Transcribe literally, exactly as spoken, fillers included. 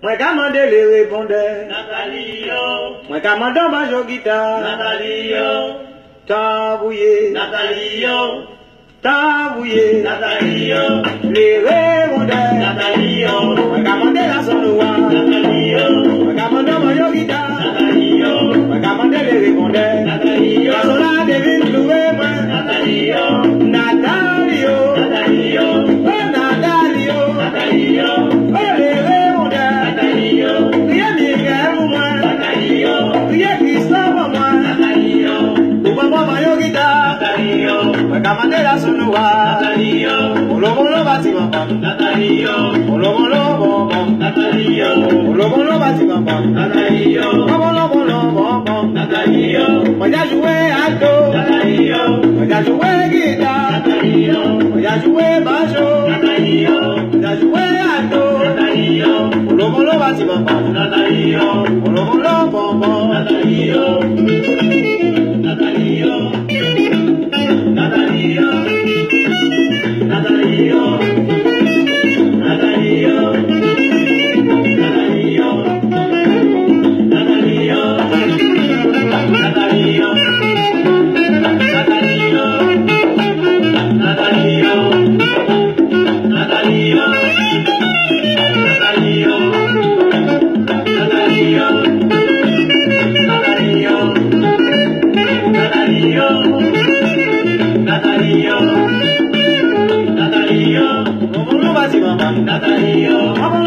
Moi commande les répondeurs. Nathalie, Moi commande ma guitare. Nathalie, Tambouillé. Nathalie, Tambouillé. Nathalie, Les répondeurs. Nathalie, Moi commande la sonoa. Nathalie, Moi commande ma guitare. Nathalie, Moi commande les répondeurs. Nathalie, La sola devine trouver moi. Nathalie, Nathalie, Nathalie, oh Nathalie, Nathalie, oh les répondeurs. Nathalie, Rien Miguel pour moi. Nathalie, Rien Christophe pour moi. Nathalie, Pour moi, ma guitare. Nathalie, Moi commande la sonoa. Nathalie, Molo molo bati bam. Nathalie, Molo molo bom bom. Nathalie, Molo molo bati bam bam. Nathalie, Molo molo bom bom. Nathalie, Moi j'ai joué alto. Nathalie, Moi j'ai joué guitare. Nathalie, Moi j'ai joué banjo. Nathalie, Moi j'ai joué alto. Nathalie, Molo molo bati bam bam. Nathalie, Molo molo bom bom. Nathalie, Nathalie, Nathalie, Nathalie, Nathalie, Molo molo bati bam bam. Nathalie,